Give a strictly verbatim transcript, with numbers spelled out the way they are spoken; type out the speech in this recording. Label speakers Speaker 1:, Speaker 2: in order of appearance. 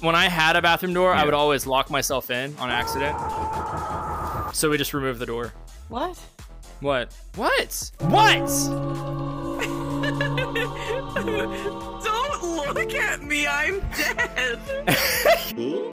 Speaker 1: when I had a bathroom door,
Speaker 2: Yeah.
Speaker 1: I would always lock myself in on accident. So we just removed the door.
Speaker 3: What?
Speaker 1: What? What? What?
Speaker 3: Don't look at me, I'm dead.